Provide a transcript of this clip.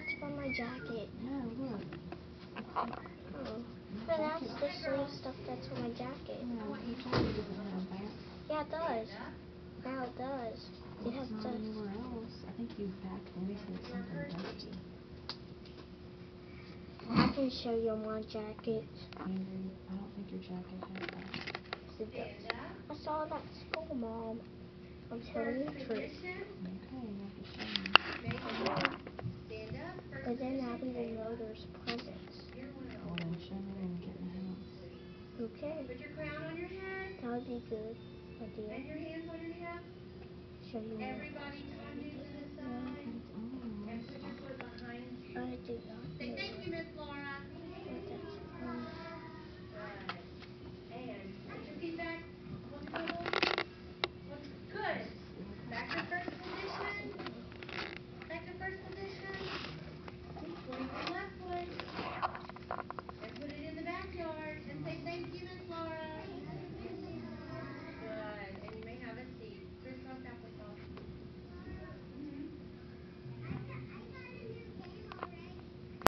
that's from my jacket. No, look. Oh. But that's the sleeve stuff that's on my jacket. No, your jacket doesn't have that. Yeah, it does. Now it does. Well, It has it's not the... anywhere else. I think you backed into something dusty. I can show you my jacket. Andrew, I don't think your jacket has that. It does. I saw that school, Mom. I'm telling you the truth. Okay, you have to show me. But then Abby will know there's presents. Well, then show me when you get in the house. Okay. Put your crown on your head. That would be good idea. And your hands on your hip. Show you my... Everybody turn you to the side. It's almost. And put your foot behind you. I do not know.